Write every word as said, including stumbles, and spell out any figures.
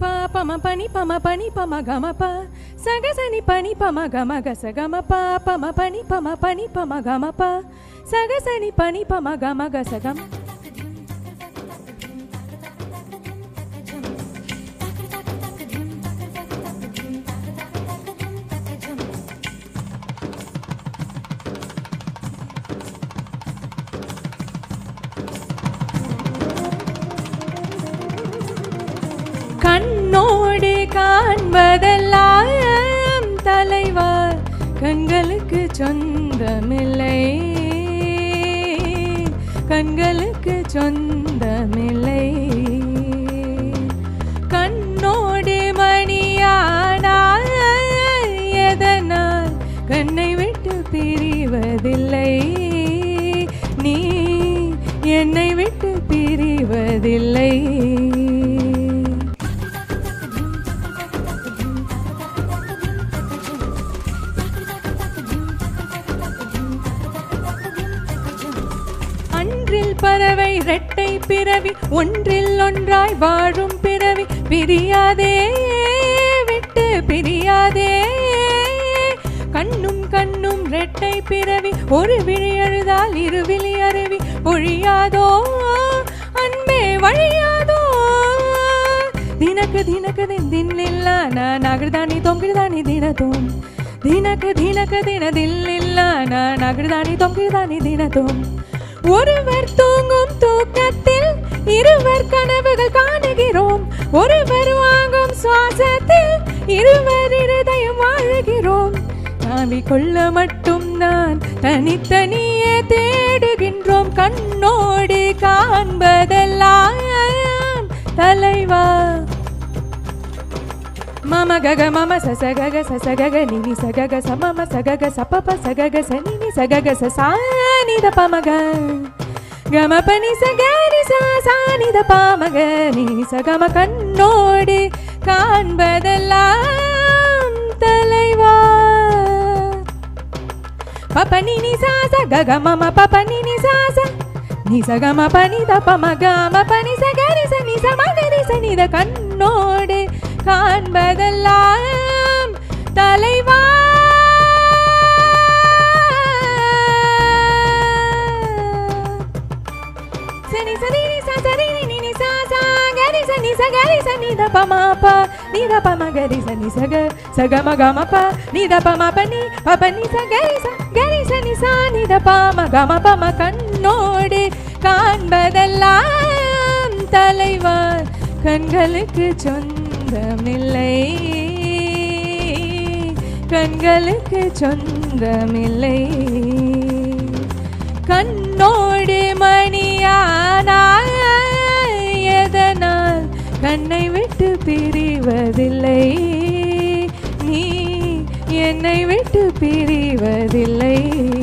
pa pama pani pama pani pama gama pa saga sani pani pama gama ga sa gama pa pama pani pama pani pama gama pa saga sani pani pama gama ga sa gama கண்ணோடு காண்பதெல்லாம் தலைவா கண்களுக்கு சொந்தமில்லை கண்களுக்கு சொந்தமில்லை கண்ணோடு மணியானால் எதனால் கண்ணை விட்டு பிரிவதில்லை நீ என்னை விட்டு பிரிவதில்லை பறவை இரட்டை பிறவி ஒன்றில் ஒன்றாய் வாழும் பிறவி பிரியாதே விட்டு பிரியாதே கண்ணும் கண்ணும் இரட்டை பிறவி ஒரு விழி அழுதால் இருவிழி அருவி பொழியாதோ அன்பே வழியாதோ தினக்கு தினக்கு தின்னில்ல நான் நகர்தானி தொங்கிடுதானி தினத்தோம் தினக்கு தினக்கு தினதில்லில்ல நான் நகர்தானி தொங்கிடுதானி தினத்தோம் ஒருவர் தூங்கும் தூக்கத்தில் இருவர் கனவுகள் காணுகிறோம் ஒருவர் வாங்கும் சுவாசத்தில் இருவர் இருதயம் வாழுகிறோம் நாவி கொள்ள மட்டும் நான் தனித்தனியே தேடுகின்றோம் கண்ணோடு காண்பதெல்லாம் தலைவா mama gaga mama sa sa gaga sa sa gaga ni ni sa gaga sa mama sa gaga sa papa sa gaga sa ni ni sa gaga sa sa ni da pa maga gama pa ni sa ga ni sa sa ni da pa maga ni sa gama kannode kaanbadallam talaiva papa ni ni sa sa gaga mama papa ni ni sa sa ni sa gama pa ni da pa maga ma pa ni sa ga ni sa ni sa ma ni sa ni da kannode காண்பதெல்லாம் தலைவா சனி சனி சா சனி நி நி சா சா கரி சனி ச கரி சனி த ப ம ப நீ த ப ம கரி சனி ச க ச க ம க ம ப நீ த ப ம ப நீ ப ப நீ ச கரி ச கரி சனி சா நீ த ப ம க ம ப ம கண்ணோடு காண்பதெல்லாம் தலைவா கண்களுக்கு சொந்தமில்லை கண்களுக்கு சொந்தமில்லை கண்ணோடு மணியானால் எதனால் கண்ணை விட்டு பிரிவதில்லை நீ என்னை விட்டு பிரிவதில்லை